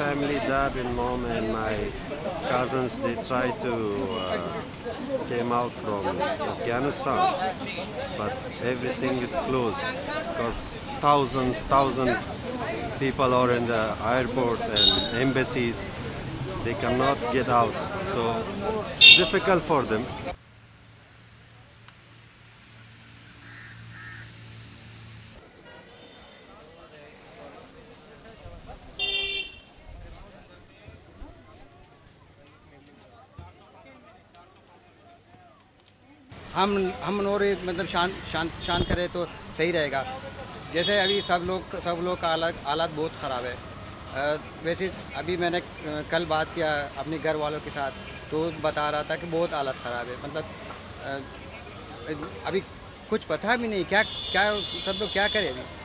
family, dad and mom and my cousins, they try to came out from Afghanistan, but everything is closed because thousands people are in the airport and embassies. They cannot get out, so it's difficult for them. हम और मतलब शांत करें तो सही रहेगा। जैसे अभी सब लोग का हालात बहुत ख़राब है। वैसे अभी मैंने कल बात किया अपने घर वालों के साथ, तो बता रहा था कि बहुत हालत ख़राब है। मतलब अभी कुछ पता भी नहीं क्या क्या सब लोग क्या करें अभी।